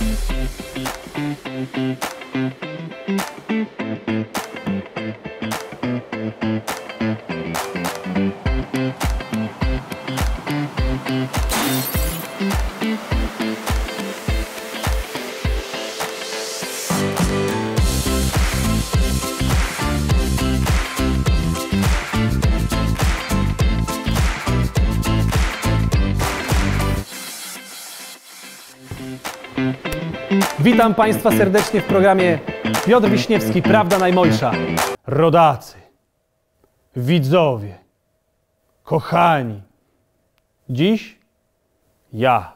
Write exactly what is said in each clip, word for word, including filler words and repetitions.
Witam Państwa serdecznie w programie Piotr Wiśniewski, Prawda Najmojsza. Rodacy, widzowie, kochani, dziś ja,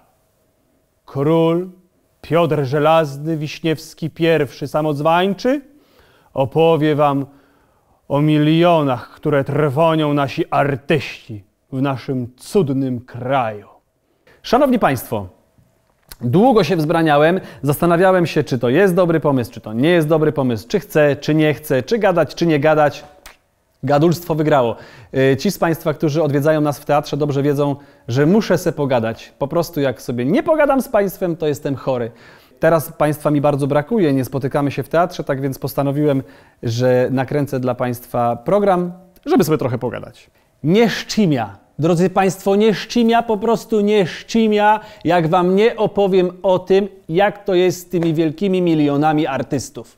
król Piotr Żelazny Wiśniewski pierwszy samozwańczy, opowie Wam o milionach, które trwonią nasi artyści w naszym cudnym kraju. Szanowni Państwo, długo się wzbraniałem, zastanawiałem się, czy to jest dobry pomysł, czy to nie jest dobry pomysł, czy chcę, czy nie chcę, czy gadać, czy nie gadać. Gadulstwo wygrało. Ci z Państwa, którzy odwiedzają nas w teatrze, dobrze wiedzą, że muszę se pogadać. Po prostu jak sobie nie pogadam z Państwem, to jestem chory. Teraz Państwa mi bardzo brakuje, nie spotykamy się w teatrze, tak więc postanowiłem, że nakręcę dla Państwa program, żeby sobie trochę pogadać. Nie szczimia. Drodzy Państwo, nie szczimia, po prostu nie szczimia, jak Wam nie opowiem o tym, jak to jest z tymi wielkimi milionami artystów.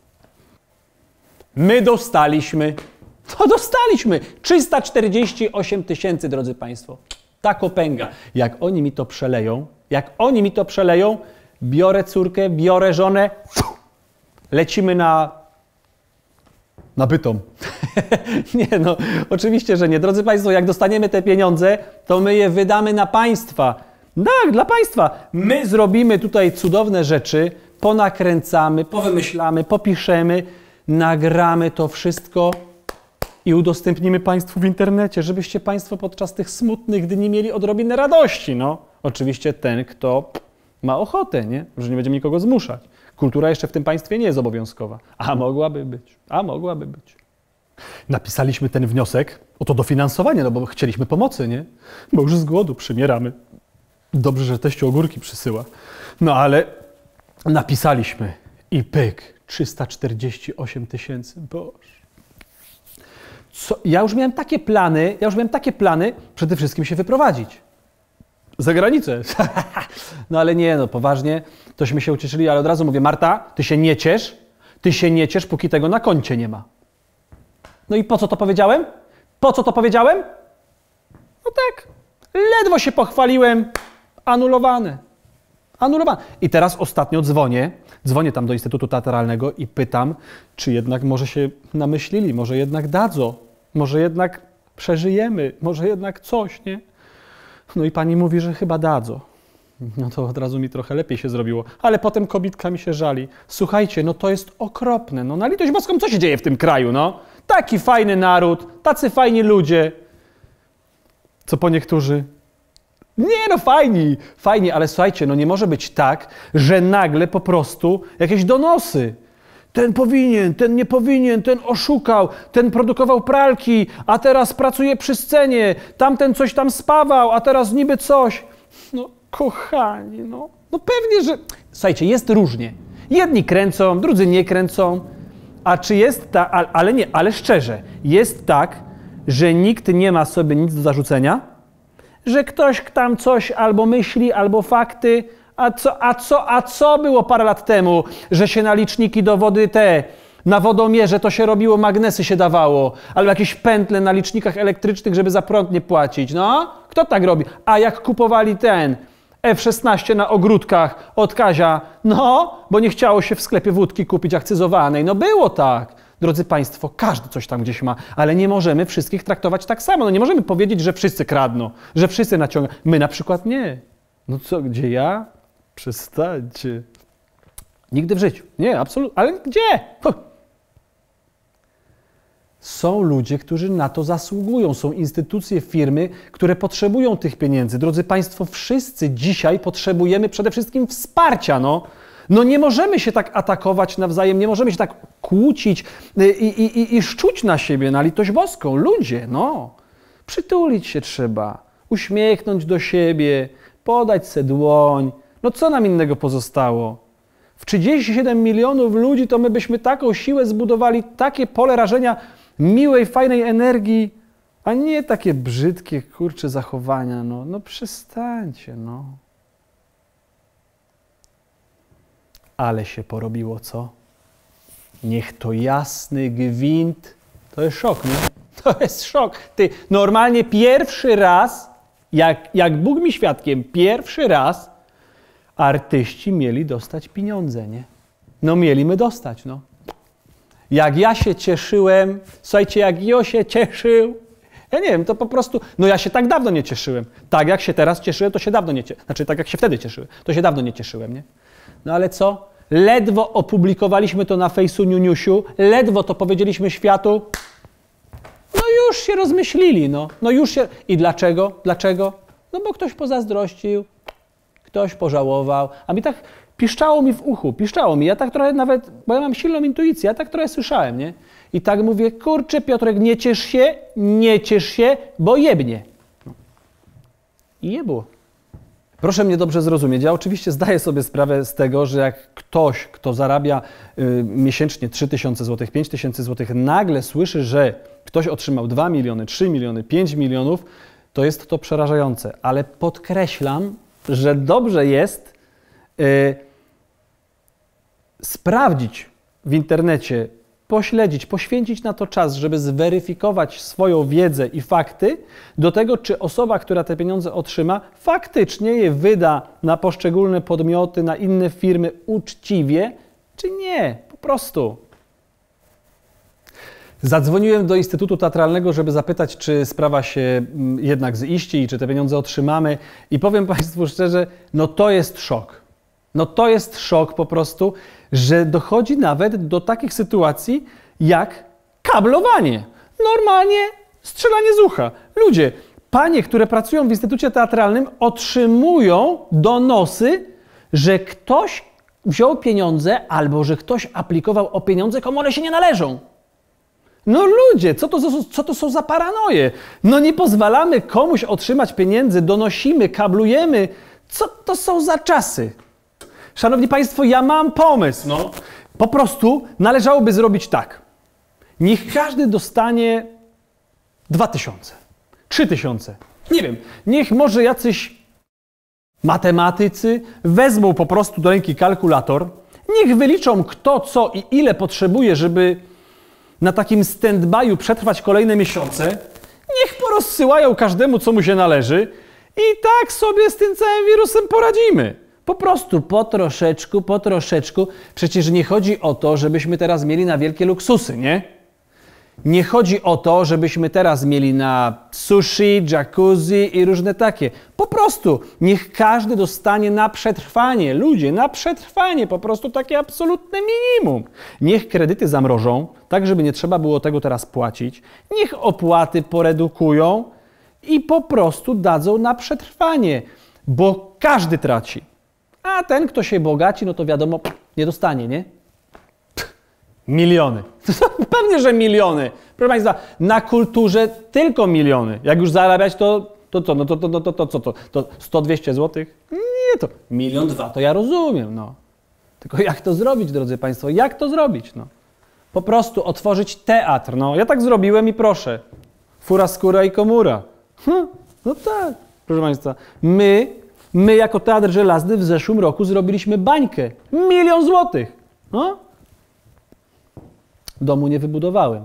My dostaliśmy, to dostaliśmy trzysta czterdzieści osiem tysięcy, drodzy Państwo. Ta kopęga. Jak oni mi to przeleją, jak oni mi to przeleją, biorę córkę, biorę żonę, lecimy na... na Bytom. Nie no, oczywiście, że nie. Drodzy Państwo, jak dostaniemy te pieniądze, to my je wydamy na Państwa. Tak, dla Państwa. My zrobimy tutaj cudowne rzeczy, ponakręcamy, powymyślamy, popiszemy, nagramy to wszystko i udostępnimy Państwu w internecie, żebyście Państwo podczas tych smutnych dni mieli odrobinę radości. No, oczywiście ten, kto ma ochotę, nie? Że nie będziemy nikogo zmuszać. Kultura jeszcze w tym państwie nie jest obowiązkowa. A mogłaby być, a mogłaby być. Napisaliśmy ten wniosek o to dofinansowanie, no bo chcieliśmy pomocy, nie? Bo już z głodu przymieramy. Dobrze, że teściu ogórki przysyła. No ale napisaliśmy i pyk, trzysta czterdzieści osiem tysięcy. Boże. Co? Ja już miałem takie plany, ja już miałem takie plany, przede wszystkim się wyprowadzić. Za granicę. No ale nie, no poważnie, tośmy się ucieszyli, ale od razu mówię, Marta, ty się nie ciesz, ty się nie ciesz, póki tego na koncie nie ma. No i po co to powiedziałem? Po co to powiedziałem? No tak, ledwo się pochwaliłem, anulowane. Anulowane. I teraz ostatnio dzwonię, dzwonię tam do Instytutu Teatralnego i pytam, czy jednak może się namyślili, może jednak dadzą, może jednak przeżyjemy, może jednak coś, nie? No i pani mówi, że chyba dadzą. No to od razu mi trochę lepiej się zrobiło. Ale potem kobitka mi się żali. Słuchajcie, no to jest okropne. No na litość boską, co się dzieje w tym kraju, no? Taki fajny naród, tacy fajni ludzie. Co po niektórzy? Nie no, fajni, fajni, ale słuchajcie, no nie może być tak, że nagle po prostu jakieś donosy. Ten powinien, ten nie powinien, ten oszukał, ten produkował pralki, a teraz pracuje przy scenie, tamten coś tam spawał, a teraz niby coś. No kochani, no, no pewnie, że... Słuchajcie, jest różnie. Jedni kręcą, drudzy nie kręcą, a czy jest tak, ale nie, ale szczerze, jest tak, że nikt nie ma sobie nic do zarzucenia, że ktoś tam coś albo myśli, albo fakty. A co, a, co, a co było parę lat temu, że się na liczniki do wody te, na wodomierze to się robiło, magnesy się dawało, albo jakieś pętle na licznikach elektrycznych, żeby za prąd nie płacić. No, kto tak robi? A jak kupowali ten F szesnaście na ogródkach od Kazia, no, bo nie chciało się w sklepie wódki kupić akcyzowanej. No było tak. Drodzy Państwo, każdy coś tam gdzieś ma, ale nie możemy wszystkich traktować tak samo. No nie możemy powiedzieć, że wszyscy kradną, że wszyscy naciągają. My na przykład nie. No co, gdzie ja? Przestańcie. Nigdy w życiu. Nie, absolutnie. Ale gdzie? Huh. Są ludzie, którzy na to zasługują. Są instytucje, firmy, które potrzebują tych pieniędzy. Drodzy Państwo, wszyscy dzisiaj potrzebujemy przede wszystkim wsparcia. No, no nie możemy się tak atakować nawzajem, nie możemy się tak kłócić i, i, i, i szczuć na siebie, na litość boską. Ludzie, no. Przytulić się trzeba, uśmiechnąć do siebie, podać se dłoń. No co nam innego pozostało? w trzydzieści siedem milionów ludzi to my byśmy taką siłę zbudowali, takie pole rażenia miłej, fajnej energii, a nie takie brzydkie, kurcze zachowania. No, no przestańcie, no. Ale się porobiło, co? Niech to jasny gwint. To jest szok, nie? To jest szok. Ty, normalnie pierwszy raz, jak, jak Bóg mi świadkiem, pierwszy raz artyści mieli dostać pieniądze, nie? No mieli my dostać, no. Jak ja się cieszyłem, słuchajcie, jak Jo się cieszył, ja nie wiem, to po prostu, no ja się tak dawno nie cieszyłem. Tak jak się teraz cieszyłem, to się dawno nie cieszyłem. Znaczy, tak jak się wtedy cieszyłem, to się dawno nie cieszyłem, nie? No ale co? Ledwo opublikowaliśmy to na Fejsu Niuniusiu, ledwo to powiedzieliśmy światu, no już się rozmyślili, no. No już się... I dlaczego? Dlaczego? No bo ktoś pozazdrościł, ktoś pożałował, a mi tak piszczało mi w uchu, piszczało mi. Ja tak trochę nawet, bo ja mam silną intuicję, ja tak trochę słyszałem, nie? I tak mówię, kurczę Piotrek, nie ciesz się, nie ciesz się, bo jebnie. No. I nie było. Proszę mnie dobrze zrozumieć, ja oczywiście zdaję sobie sprawę z tego, że jak ktoś, kto zarabia y, miesięcznie trzy tysiące złotych, pięć tysięcy złotych, nagle słyszy, że ktoś otrzymał dwa miliony, trzy miliony, pięć milionów, to jest to przerażające. Ale podkreślam, że dobrze jest y, sprawdzić w internecie, pośledzić, poświęcić na to czas, żeby zweryfikować swoją wiedzę i fakty do tego, czy osoba, która te pieniądze otrzyma, faktycznie je wyda na poszczególne podmioty, na inne firmy uczciwie, czy nie, po prostu. Zadzwoniłem do Instytutu Teatralnego, żeby zapytać, czy sprawa się jednak ziści i czy te pieniądze otrzymamy. I powiem Państwu szczerze, no to jest szok. No to jest szok po prostu, że dochodzi nawet do takich sytuacji jak kablowanie. Normalnie strzelanie z ucha. Ludzie, panie, które pracują w Instytucie Teatralnym, otrzymują donosy, że ktoś wziął pieniądze albo że ktoś aplikował o pieniądze, komu one się nie należą. No ludzie, co to, co to są za paranoje? No nie pozwalamy komuś otrzymać pieniędzy, donosimy, kablujemy. Co to są za czasy? Szanowni Państwo, ja mam pomysł. No. Po prostu należałoby zrobić tak. Niech każdy dostanie dwa tysiące, trzy tysiące. Nie wiem, niech może jacyś matematycy wezmą po prostu do ręki kalkulator, niech wyliczą kto, co i ile potrzebuje, żeby na takim stand-by'u przetrwać kolejne miesiące, niech porozsyłają każdemu, co mu się należy i tak sobie z tym całym wirusem poradzimy. Po prostu po troszeczku, po troszeczku. Przecież nie chodzi o to, żebyśmy teraz mieli na wielkie luksusy, nie? Nie chodzi o to, żebyśmy teraz mieli na sushi, jacuzzi i różne takie. Po prostu niech każdy dostanie na przetrwanie. Ludzie, na przetrwanie. Po prostu takie absolutne minimum. Niech kredyty zamrożą, tak żeby nie trzeba było tego teraz płacić. Niech opłaty poredukują i po prostu dadzą na przetrwanie. Bo każdy traci. A ten, kto się bogaci, no to wiadomo, nie dostanie, nie? Miliony. Pewnie, że miliony. Proszę Państwa, na kulturze tylko miliony. Jak już zarabiać, to to co? No to, to, to, to, to co to? To sto dwieście złotych? Nie, to milion dwa, to ja rozumiem, no. Tylko jak to zrobić, drodzy Państwo? Jak to zrobić, no? Po prostu otworzyć teatr, no. Ja tak zrobiłem i proszę. Fura, skóra i komura. Hm, no tak, proszę Państwa. My, my jako Teatr Żelazny w zeszłym roku zrobiliśmy bańkę. Milion złotych. No. Domu nie wybudowałem.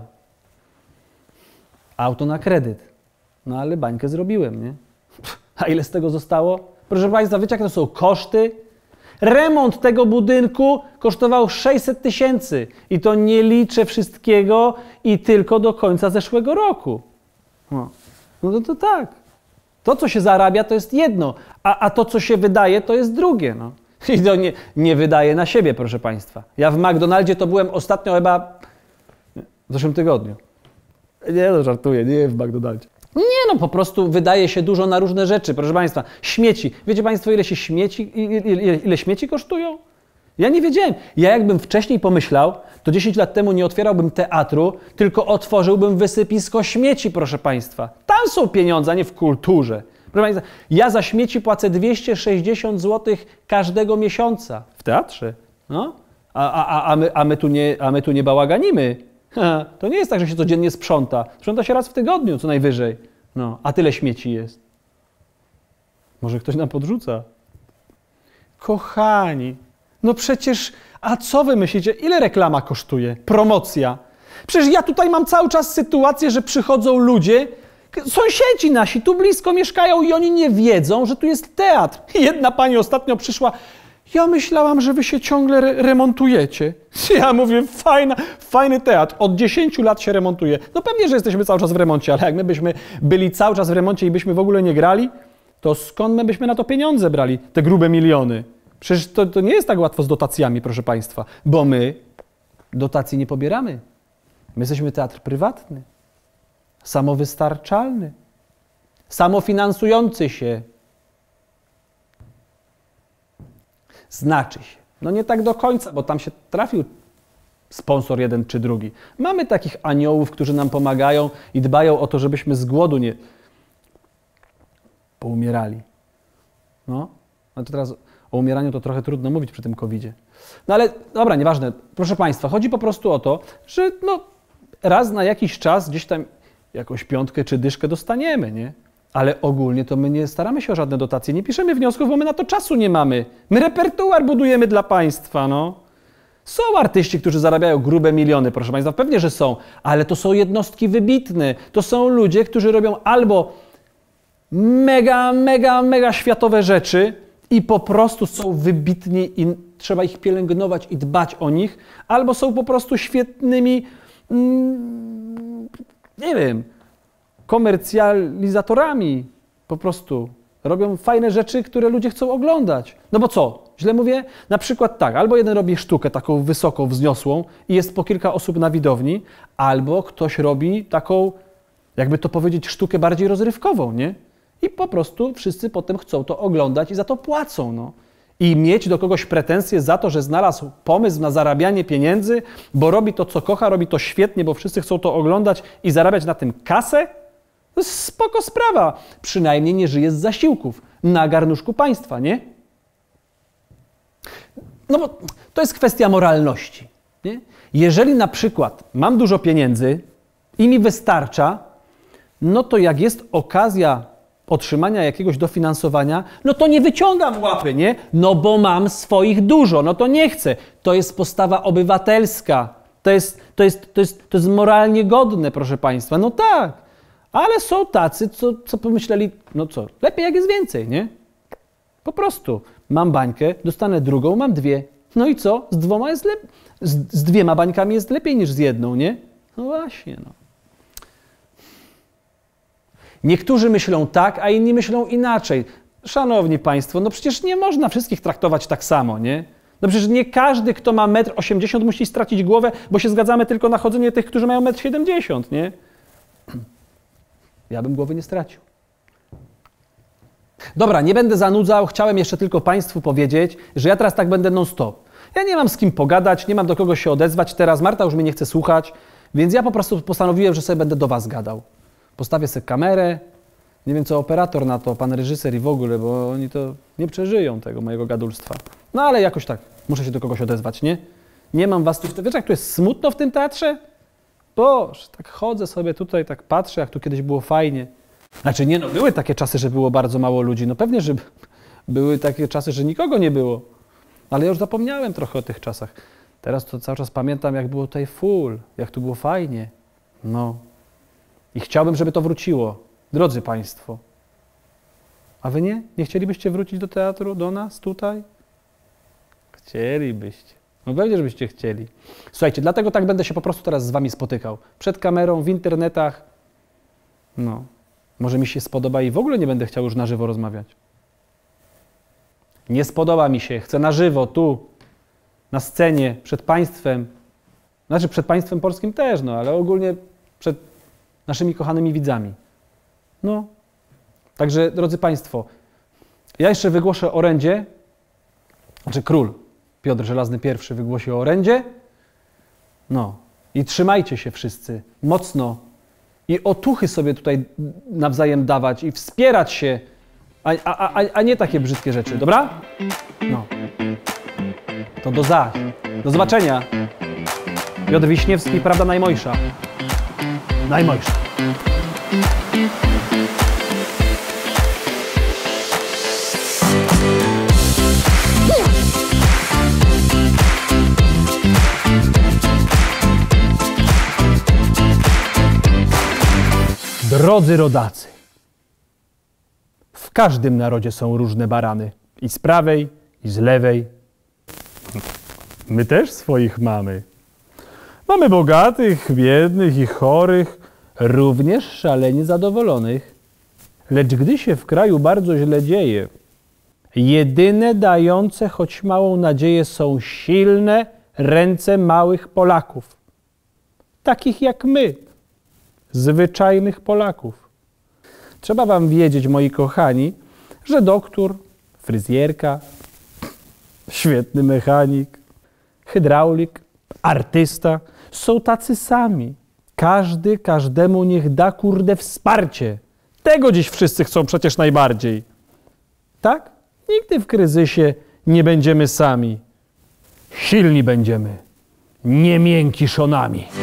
Auto na kredyt. No ale bańkę zrobiłem, nie? A ile z tego zostało? Proszę Państwa, wiecie, jakie to są koszty? Remont tego budynku kosztował sześćset tysięcy. I to nie liczę wszystkiego i tylko do końca zeszłego roku. No, no to, to tak. To, co się zarabia, to jest jedno, a, a to, co się wydaje, to jest drugie. No. I to nie, nie wydaje na siebie, proszę Państwa. Ja w McDonaldzie to byłem ostatnio chyba w zeszłym tygodniu. Nie, no żartuję, nie w McDonaldzie. Nie, no po prostu wydaje się dużo na różne rzeczy, proszę Państwa. Śmieci. Wiecie Państwo, ile się śmieci, ile, ile śmieci kosztują? Ja nie wiedziałem. Ja jakbym wcześniej pomyślał, to dziesięć lat temu nie otwierałbym teatru, tylko otworzyłbym wysypisko śmieci, proszę Państwa. Tam są pieniądze, a nie w kulturze. Proszę Państwa, ja za śmieci płacę dwieście sześćdziesiąt złotych każdego miesiąca. W teatrze? No? A, a, a, my, a, my tu nie, a my tu nie bałaganimy. Ha, to nie jest tak, że się codziennie sprząta. Sprząta się raz w tygodniu, co najwyżej. No, a tyle śmieci jest. Może ktoś nam podrzuca? Kochani, no przecież, a co wy myślicie, ile reklama kosztuje? Promocja. Przecież ja tutaj mam cały czas sytuację, że przychodzą ludzie, sąsiedzi nasi tu blisko mieszkają i oni nie wiedzą, że tu jest teatr. Jedna pani ostatnio przyszła, ja myślałam, że wy się ciągle re remontujecie. Ja mówię, fajna, fajny teatr, od dziesięciu lat się remontuje. No pewnie, że jesteśmy cały czas w remoncie, ale jak my byśmy byli cały czas w remoncie i byśmy w ogóle nie grali, to skąd my byśmy na to pieniądze brali, te grube miliony? Przecież to, to nie jest tak łatwo z dotacjami, proszę Państwa, bo my dotacji nie pobieramy. My jesteśmy teatr prywatny, samowystarczalny, samofinansujący się. Znaczy się. No nie tak do końca, bo tam się trafił sponsor jeden czy drugi. Mamy takich aniołów, którzy nam pomagają i dbają o to, żebyśmy z głodu nie poumierali. No, no to teraz o umieraniu to trochę trudno mówić przy tym kowidzie. No ale dobra, nieważne. Proszę Państwa, chodzi po prostu o to, że no raz na jakiś czas gdzieś tam jakąś piątkę czy dyszkę dostaniemy, nie? Ale ogólnie to my nie staramy się o żadne dotacje, nie piszemy wniosków, bo my na to czasu nie mamy. My repertuar budujemy dla Państwa, no. Są artyści, którzy zarabiają grube miliony, proszę Państwa, pewnie, że są, ale to są jednostki wybitne. To są ludzie, którzy robią albo mega, mega, mega światowe rzeczy i po prostu są wybitni i trzeba ich pielęgnować i dbać o nich, albo są po prostu świetnymi, mm, nie wiem, komercjalizatorami. Po prostu robią fajne rzeczy, które ludzie chcą oglądać. No bo co? Źle mówię? Na przykład tak, albo jeden robi sztukę taką wysoką, wzniosłą i jest po kilka osób na widowni, albo ktoś robi taką, jakby to powiedzieć, sztukę bardziej rozrywkową, nie? I po prostu wszyscy potem chcą to oglądać i za to płacą, no. I mieć do kogoś pretensje za to, że znalazł pomysł na zarabianie pieniędzy, bo robi to, co kocha, robi to świetnie, bo wszyscy chcą to oglądać i zarabiać na tym kasę? To jest spoko sprawa. Przynajmniej nie żyje z zasiłków na garnuszku państwa, nie? No bo to jest kwestia moralności, nie? Jeżeli na przykład mam dużo pieniędzy i mi wystarcza, no to jak jest okazja otrzymania jakiegoś dofinansowania, no to nie wyciągam łapy, nie? No bo mam swoich dużo, no to nie chcę. To jest postawa obywatelska. To jest, to jest, to jest, to jest moralnie godne, proszę Państwa. No tak. Ale są tacy, co, co pomyśleli, no co, lepiej jak jest więcej, nie? Po prostu. Mam bańkę, dostanę drugą, mam dwie. No i co? Z dwoma jest lepiej. Z, z dwiema bańkami jest lepiej niż z jedną, nie? No właśnie, no. Niektórzy myślą tak, a inni myślą inaczej. Szanowni Państwo, no przecież nie można wszystkich traktować tak samo, nie? No przecież nie każdy, kto ma metr osiemdziesiąt, musi stracić głowę, bo się zgadzamy tylko na chodzenie tych, którzy mają metr siedemdziesiąt, nie? Ja bym głowy nie stracił. Dobra, nie będę zanudzał. Chciałem jeszcze tylko Państwu powiedzieć, że ja teraz tak będę non-stop. Ja nie mam z kim pogadać, nie mam do kogo się odezwać teraz. Marta już mnie nie chce słuchać, więc ja po prostu postanowiłem, że sobie będę do Was gadał. Postawię sobie kamerę. Nie wiem, co operator na to, pan reżyser i w ogóle, bo oni to nie przeżyją tego mojego gadulstwa. No ale jakoś tak, muszę się do kogoś odezwać, nie? Nie mam Was tu... Wiesz, jak tu jest smutno w tym teatrze? Boże, tak chodzę sobie tutaj, tak patrzę, jak tu kiedyś było fajnie. Znaczy nie, no były takie czasy, że było bardzo mało ludzi. No pewnie, że były takie czasy, że nikogo nie było. Ale ja już zapomniałem trochę o tych czasach. Teraz to cały czas pamiętam, jak było tutaj full, jak tu było fajnie. No. I chciałbym, żeby to wróciło. Drodzy Państwo. A Wy nie? Nie chcielibyście wrócić do teatru, do nas, tutaj? Chcielibyście. No pewnie, żebyście chcieli. Słuchajcie, dlatego tak będę się po prostu teraz z Wami spotykał. Przed kamerą, w internetach. No. Może mi się spodoba i w ogóle nie będę chciał już na żywo rozmawiać. Nie spodoba mi się. Chcę na żywo, tu, na scenie, przed Państwem. Znaczy przed Państwem polskim też, no, ale ogólnie przed naszymi kochanymi widzami. No. Także, drodzy Państwo, ja jeszcze wygłoszę orędzie, znaczy król Piotr Żelazny I wygłosił orędzie. No. I trzymajcie się wszyscy mocno i otuchy sobie tutaj nawzajem dawać i wspierać się, a, a, a, a nie takie brzydkie rzeczy, dobra? No. To do zaś. Do zobaczenia. Piotr Wiśniewski, Prawda najmojsza. Najmojsza. Drodzy rodacy, w każdym narodzie są różne barany. I z prawej, i z lewej. My też swoich mamy. Mamy bogatych, biednych i chorych, również szalenie zadowolonych. Lecz gdy się w kraju bardzo źle dzieje, jedyne dające choć małą nadzieję są silne ręce małych Polaków. Takich jak my, zwyczajnych Polaków. Trzeba wam wiedzieć, moi kochani, że doktor, fryzjerka, świetny mechanik, hydraulik, artysta są tacy sami. Każdy każdemu niech da kurde wsparcie. Tego dziś wszyscy chcą przecież najbardziej. Tak? Nigdy w kryzysie nie będziemy sami. Silni będziemy, nie miękiszonami.